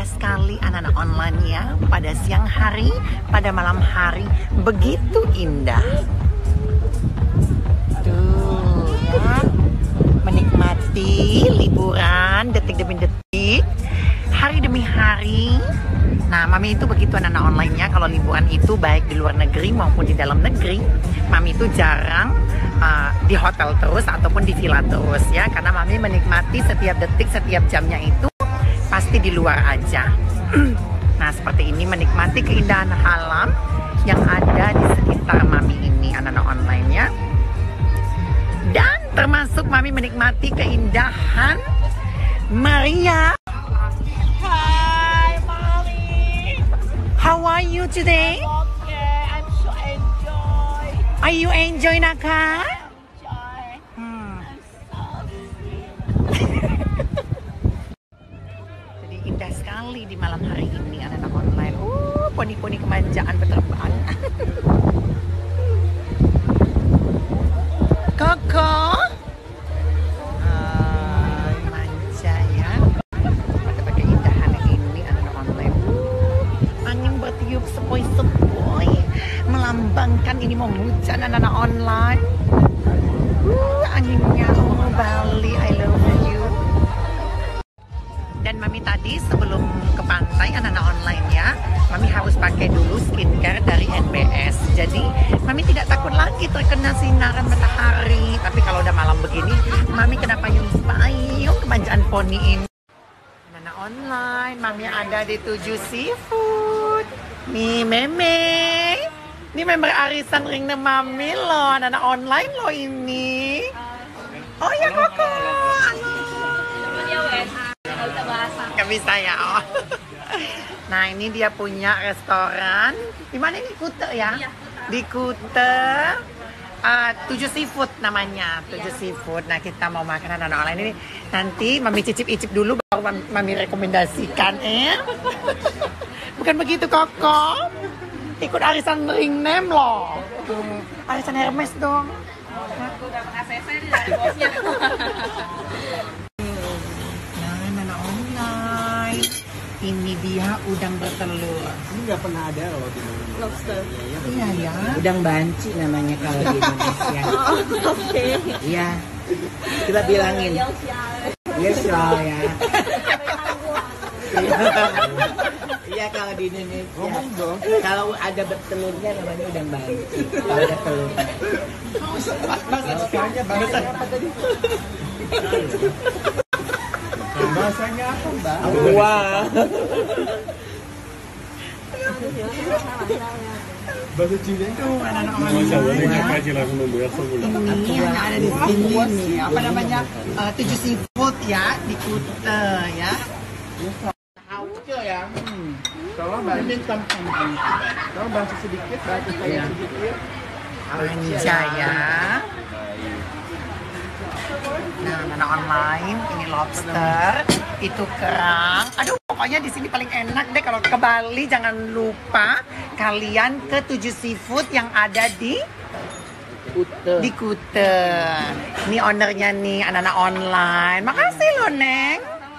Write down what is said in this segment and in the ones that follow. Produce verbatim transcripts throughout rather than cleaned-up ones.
Indah sekali anak-anak online ya, pada siang hari, pada malam hari, begitu indah. Tuh ya, menikmati liburan detik demi detik, hari demi hari. Nah, Mami itu begitu anak-anak online-nya, kalau liburan itu baik di luar negeri maupun di dalam negeri, Mami itu jarang uh, di hotel terus ataupun di villa terus ya, karena Mami menikmati setiap detik, setiap jamnya itu pasti di luar aja. Nah, seperti ini menikmati keindahan alam yang ada di sekitar Mami ini anak-anak online ya. Dan termasuk Mami menikmati keindahan Maria. Hi, Mommy. How are you today? Okay, I'm so enjoy. Are you enjoy Naka? Enjoy. Hmm. I'm so sweet. Jadi indah sekali di malam hari ini anak-anak online. Uh, poni-poni kemanjaan berterbang. Koko. Hai, manja ya. Pada keindahan ini anak-anak online. Uh, angin bertiup sepoi-sepoi, melambangkan ini mau hujan anak-anak online. Uh, anginnya, oh Bali, I love you. Dan Mami tadi sebelum ke pantai anak-anak online ya, Mami harus pakai dulu skincare dari N B S. Jadi Mami tidak takut lagi terkena sinaran matahari. Tapi kalau udah malam begini, Mami kena payung-payung kemanjaan poni ini. Anak-anak online, Mami ada di tujuh seafood. Nih Meme, ini member arisan ringnya Mami loh, anak-anak online loh ini. Oh ya Koko, halo. Gak bisa ya. Oh. Nah ini dia punya restoran. Di mana ini? Kute ya? Iya, di Kute. Uh, tujuh seafood namanya. Tujuh ya. Seafood. Nah kita mau makan anak-anak online ini. Nanti Mami cicip-icip dulu baru Mami rekomendasikan. Eh? Bukan begitu Koko. Ikut arisan ring name loh. Hmm. Arisan Hermes dong. Udah A C C dari bosnya. Ini dia udang bertelur. Ini nggak pernah ada loh di Indonesia. Lobster. Iya ya. Udang banci namanya kalau di Indonesia. Oh, oke. Okay. Iya. Coba bilangin. Yes, oh ya. Iya kalau di Indonesia. Ngomong dong. Kalau ada bertelurnya namanya udang banci. Kalau ada telurnya. Mas, sekarangnya bahasa apa tadi? Bahasanya apa, Mbak? Wah. Bahasa Cina itu anak-anak ini yang ada di sini nih. Apa namanya? Uh, tujuh seafood ya di Kute ya. Hauce ya. Hmm. Kalau bahasa kampung. Kalau bahasa sedikit, bahasa saya sedikit. Manja ya. Nah, anak online ini lobster, itu kerang. Aduh, pokoknya di sini paling enak deh kalau ke Bali. Jangan lupa kalian ke tujuh seafood yang ada di Kute. Di Kute. Ini ownernya nih anak-anak online. Makasih loh, Neng.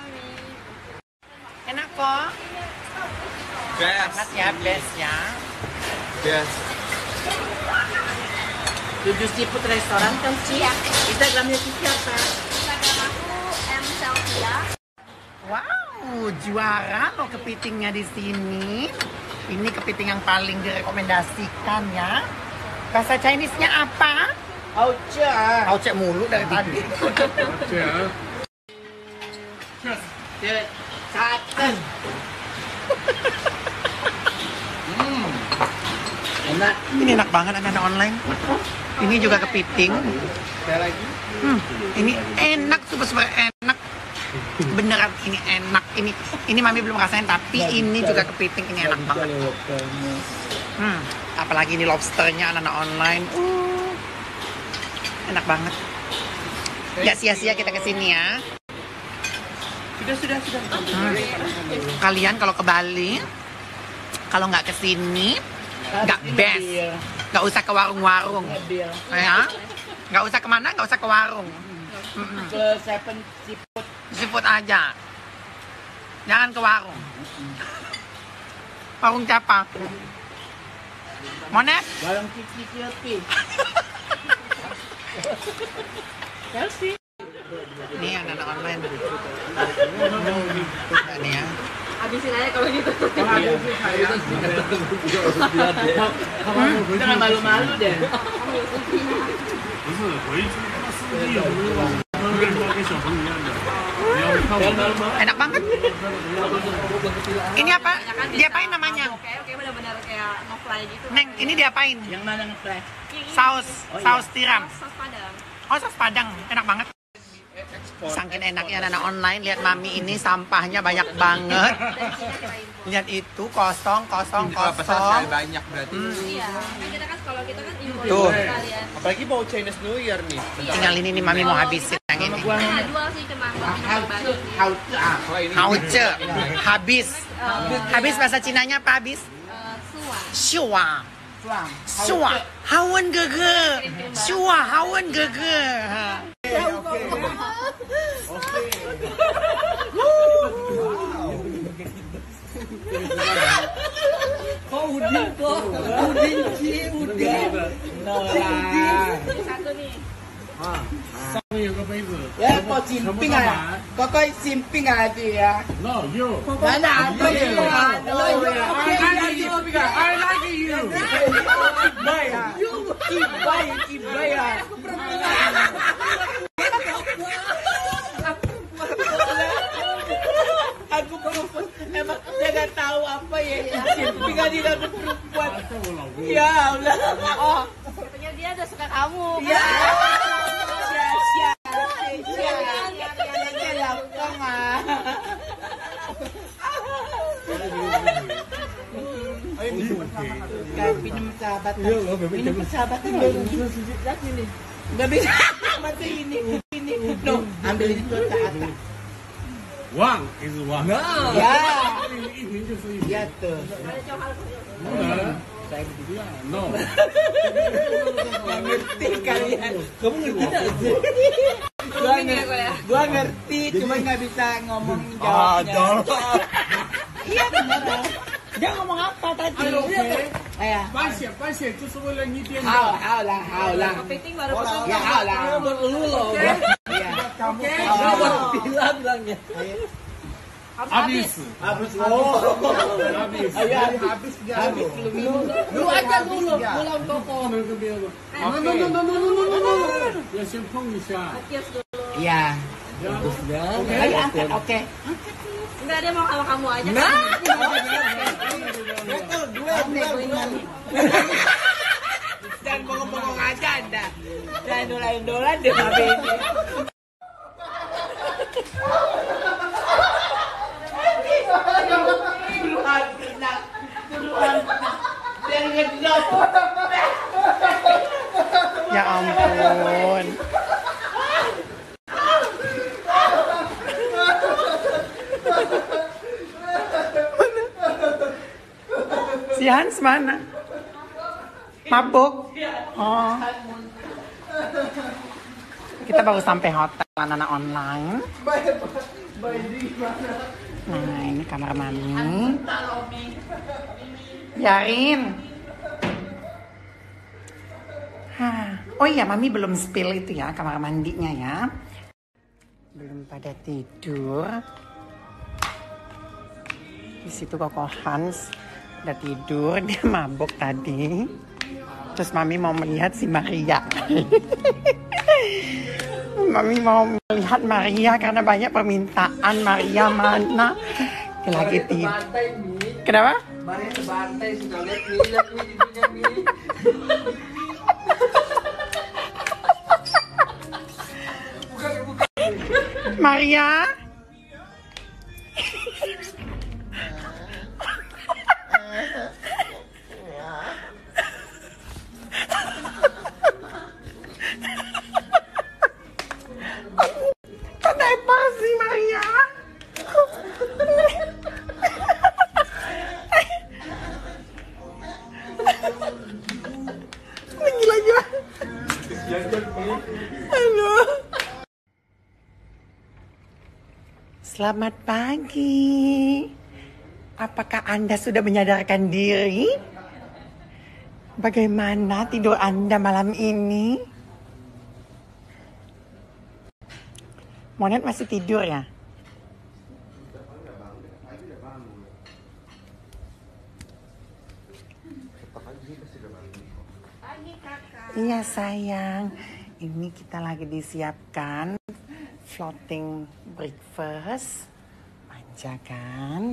Enak kok. Best. Enak ya, best ya. Best. Tujuh seafood restoran kan Ci? Iya. Instagramnya Cici apa? Instagram aku M Selvia. Wow, juara loh kepitingnya di sini. Ini kepiting yang paling direkomendasikan ya. Bahasa Chinese-nya apa? Hauce. Hauce mulu dari tadi. Saten. Hmm. Enak. Ini enak banget anak-anak online. Ini juga kepiting. Ada lagi? Hmm, ini enak, super-super enak. Beneran ini enak. Ini ini Mami belum rasain, tapi ini juga kepiting, ini enak banget. Hmm, apalagi ini lobsternya anak-anak online. Uh, enak banget. Gak sia-sia kita kesini ya. Sudah, sudah, sudah. Hmm. Kalian kalau ke Bali, kalau nggak kesini, nggak best. Nggak usah ke warung-warung. Ya, nggak usah kemana, nggak usah ke warung. Mm-mm. Ke Seven Seafood. Seafood aja. Jangan ke warung. Warung siapa? Monet? Warung Cici Cilpi. Selfie. Ini yang anak online. Ini ya. Habisin aja kalau gitu. Jangan malu-malu deh. Enak banget. Ini apa? Diapain namanya? Oke, oke benar-benar kayak nge-fly gitu. Neng, ini diapain? Yang mana nge-fly? Saus, Oh, iya. saus tiram. Sos Padang. Oh, saus padang. Enak banget. Saking enaknya anak online, lihat mami ini sampahnya banyak banget. Lihat itu kosong, kosong, kosong. banyak berarti. Iya, kan kita kan kalau kita kan impor Tuh. sekalian. Apalagi mau Chinese New Year nih. Tinggal ini nih mami mau habisin yang ini. Nah, jual sih cuma buat minum berbagi. Hauce ah. Oh, ini Hauce, habis. Habis bahasa Cinanya apa habis? Eh, suah. Shua. Suang. Shua. Hawen gege. Shua, hawen gege. Kok udin kok? Udin sih, udin. Nolah. Satu nih. Ya, kok simping ah? Kok kok simping aja ya? No, you. Mana apa ya? No, ya. I like you. I like you. Ibay ah. Ibay, ibay ah. Aku perempuan, emang dia gak tahu apa ya. Simping aja dia aku perempuan. Ya Allah. Oh, Katanya dia udah suka kamu. ya. Sia, sia, sia. Dia lapang ah. Kayak minum sahabat. Minum sahabat ini. Nggak bisa. Mati ini. Ini. No, ambil itu ke atas. One is one. Ya. 一瓶就是一瓶。 Ya tuh. No. Nggak ngerti kalian. Kamu ngerti tak? Gua ngerti, gua ngerti, cuma nggak bisa ngomong jawabnya. Iya benar. Dia ngomong apa tadi? Eh, 搬血搬血就是为了你点 hao 的。 hao lah, hao lah. Kepiting baru potong. Ya hao lah. Lu loh. Iya. Oke. Bilang bilangnya. Habis. Habis. Oh. Habis. Ayo habis habis lu. Lu aja dulu, belum toko. 不能跟别人说。No no no no no no no no no。要先碰一下。 Kios dulu. Iya. Ayo angkat, oke. Enggak, dia mau sama kamu aja. Nah. Betul, dua dua. Dan bengong-bengong aja Anda. Dan dolan-dolan deh babe ini. Duluan kena. Duluan kena. Dan ngedot. Ya ampun. Si Hans mana? Mabuk? Oh. Kita baru sampai hotel anak-anak online. Nah, ini kamar mami. Yarin. Hah. Oh iya, mami belum spill itu ya, kamar mandinya ya. Belum pada tidur. Di situ Koko Hans udah tidur, dia mabuk tadi. Terus mami mau melihat si Maria. Mami mau melihat Maria karena banyak permintaan. Maria mana? Dia lagi tidur. Kenapa? Maria sebantai sudah lihat nih, lihat nih hidungnya nih. Maria? Kenapa sih Maria? Gila-gila. Halo. Selamat pagi. Apakah Anda sudah menyadarkan diri? Bagaimana tidur Anda malam ini? Monet masih tidur ya? Pagi kakak. Iya sayang, ini kita lagi disiapkan floating breakfast. Manja kan?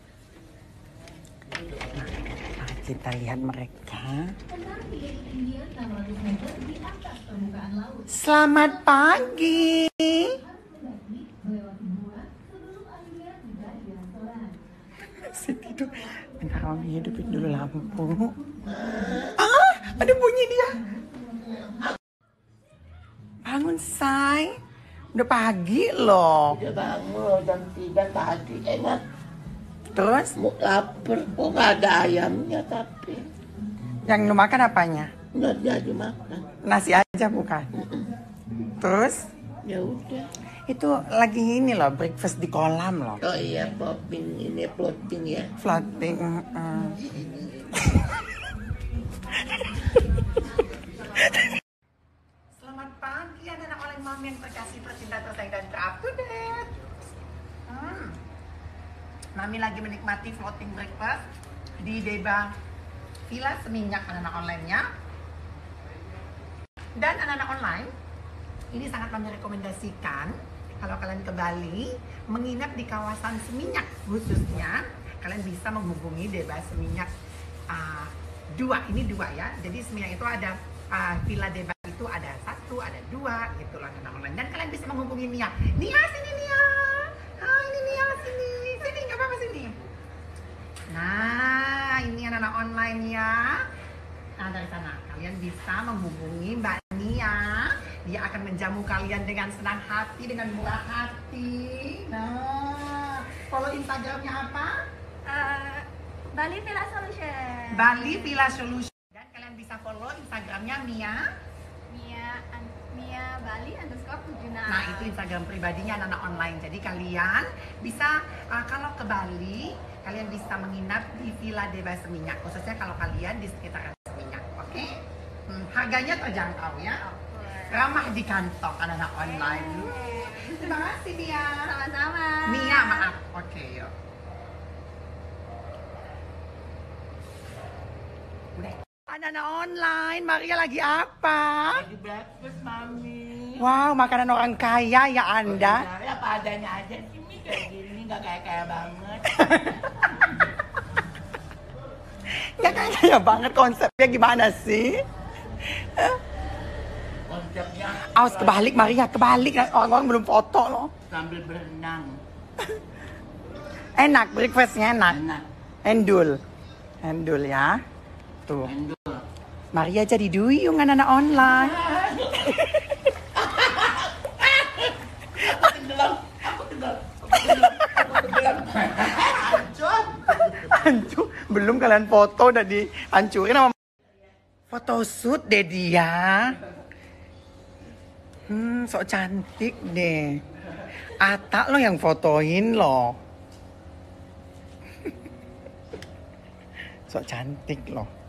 Nah, kita lihat mereka. Selamat pagi. Masih tidur. Bentar, kami hidupin dulu lampu. Ah, ada bunyi dia. Bangun, say. Udah pagi loh. Udah bangun jam tiga pagi. Enak. Terus? Mau lapar. Kok nggak ada ayamnya tapi. Yang lu makan apanya? Nggak jadi makan. Nasi aja bukan? Terus? Ya udah. Itu lagi ini loh, breakfast di kolam loh. Oh iya, popping ini floating ya. Floating. mm. Selamat pagi anak-anak oleh mami yang terkasih, tercinta, tersayang dan up to date. Hmm. Mami lagi menikmati floating breakfast di Deba Villa Seminyak anak-anak online-nya. Dan anak-anak online, ini sangat kami rekomendasikan kalau kalian ke Bali, menginap di kawasan Seminyak khususnya, kalian bisa menghubungi Deba Seminyak uh, dua, ini dua ya. Jadi Seminyak itu ada uh, Villa Deba itu ada satu, ada dua, gitu loh anak online. Dan kalian bisa menghubungi Nia. Nia sini Nia. Hai ini Nia sini, sini nggak apa-apa sini. Nah ini anak-anak online ya. Nah dari sana kalian bisa menghubungi Mbak Nia. Dia akan menjamu kalian dengan senang hati, dengan murah hati. Nah, follow Instagramnya apa? Uh, Bali Villa Solution. Bali Villa Solution. Dan kalian bisa follow Instagramnya Mia. Mia an- Mia Bali underscore tujuh enam. Nah itu Instagram pribadinya anak-anak online. Jadi kalian bisa uh, kalau ke Bali, kalian bisa menginap di Villa Deba Seminyak. Khususnya kalau kalian di sekitaran Seminyak, oke? Okay? Hmm, harganya terjangkau ya. Ramah di kantong anak-anak online. Terima kasih Mia. Sama-sama. Mia maaf. Oke okay, yuk. Udah. Anak-anak online, Maria lagi apa? Lagi breakfast mami. Wow, makanan orang kaya ya Anda. Ya apa adanya aja sih Mi, kayak gini nggak kayak kaya banget. Ya kaya banget, konsepnya gimana sih? Konsepnya Awas kebalik Maria, kebalik. Orang-orang belum foto loh. sambil berenang. Enak, breakfastnya enak. Enak. Endul. Endul ya. Tuh. Endul. Maria jadi duyung anak-anak online. Aku tenggelam. Aku tenggelam. Aku tenggelam. Aku tenggelam. Hancur. Hancur. Belum kalian foto udah dihancurin sama photoshoot deh dia. Hmm, sok cantik deh. Ata lo yang fotoin lo. Sok cantik loh.